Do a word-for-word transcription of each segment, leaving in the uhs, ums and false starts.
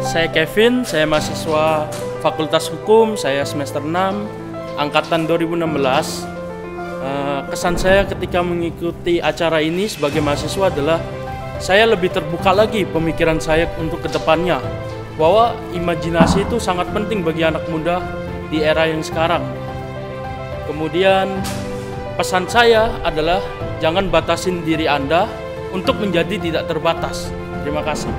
Saya Kevin, saya mahasiswa Fakultas Hukum, saya semester enam, angkatan dua ribu enam belas. Kesan saya ketika mengikuti acara ini sebagai mahasiswa adalah saya lebih terbuka lagi pemikiran saya untuk kedepannya, bahwa imajinasi itu sangat penting bagi anak muda di era yang sekarang. Kemudian pesan saya adalah jangan batasin diri Anda untuk menjadi tidak terbatas. Terima kasih.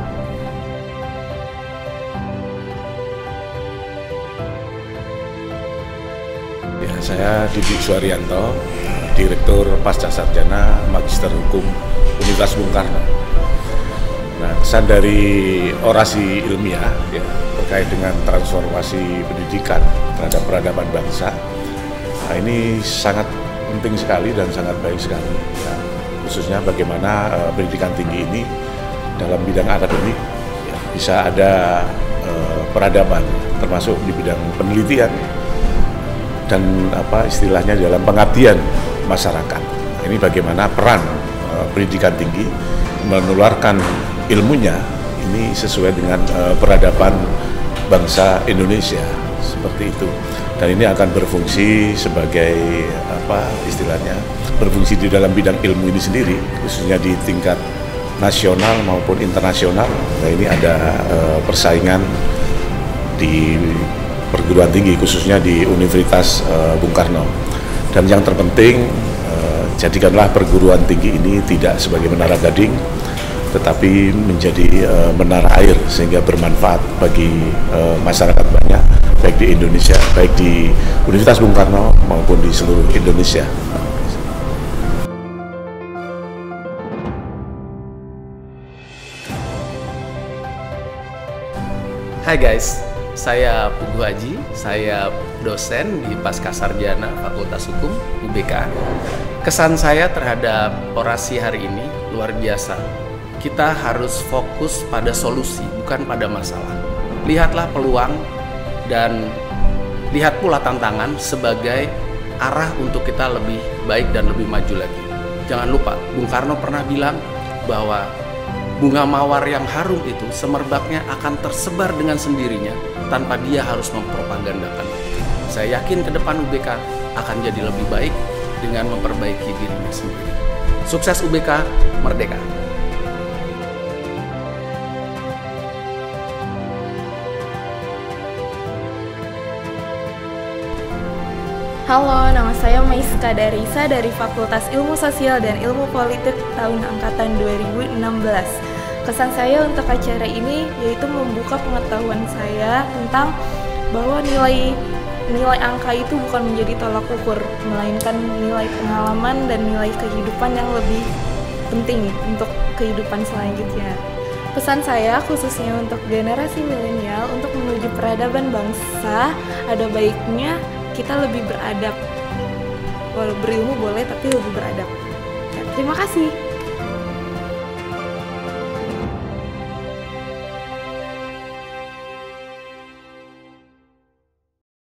Ya, saya Didi Suharyanto, Direktur Pascasarjana Magister Hukum Universitas Bung Karno. Nah, kesan dari orasi ilmiah ya, terkait dengan transformasi pendidikan terhadap peradaban bangsa, nah, ini sangat penting sekali dan sangat baik sekali. Ya, khususnya bagaimana uh, pendidikan tinggi ini dalam bidang akademik ya, bisa ada uh, peradaban, termasuk di bidang penelitian dan apa istilahnya dalam pengabdian masyarakat. Ini bagaimana peran uh, pendidikan tinggi menularkan ilmunya ini sesuai dengan uh, peradaban bangsa Indonesia, seperti itu. Dan ini akan berfungsi sebagai apa istilahnya berfungsi di dalam bidang ilmu ini sendiri, khususnya di tingkat nasional maupun internasional. Nah, ini ada uh, persaingan di perguruan tinggi, khususnya di Universitas uh, Bung Karno. Dan yang terpenting, uh, jadikanlah perguruan tinggi ini tidak sebagai menara gading, tetapi menjadi uh, menara air sehingga bermanfaat bagi uh, masyarakat banyak, baik di Indonesia, baik di Universitas Bung Karno maupun di seluruh Indonesia. Hai guys, saya Pugu Haji, saya dosen di Pascasarjana Fakultas Hukum U B K. Kesan saya terhadap orasi hari ini luar biasa. Kita harus fokus pada solusi, bukan pada masalah. Lihatlah peluang dan lihat pula tantangan sebagai arah untuk kita lebih baik dan lebih maju lagi. Jangan lupa, Bung Karno pernah bilang bahwa bunga mawar yang harum itu semerbaknya akan tersebar dengan sendirinya tanpa dia harus mempropagandakan. Saya yakin ke depan U B K akan jadi lebih baik dengan memperbaiki dirinya sendiri. Sukses U B K, merdeka! Halo, nama saya Maiska Darisa dari Fakultas Ilmu Sosial dan Ilmu Politik tahun angkatan dua ribu enam belas. Kesan saya untuk acara ini yaitu membuka pengetahuan saya tentang bahwa nilai nilai angka itu bukan menjadi tolak ukur, melainkan nilai pengalaman dan nilai kehidupan yang lebih penting untuk kehidupan selanjutnya. Pesan saya khususnya untuk generasi milenial untuk menuju peradaban bangsa, ada baiknya kita lebih beradab. Walau berilmu boleh, tapi lebih beradab. Ya, terima kasih.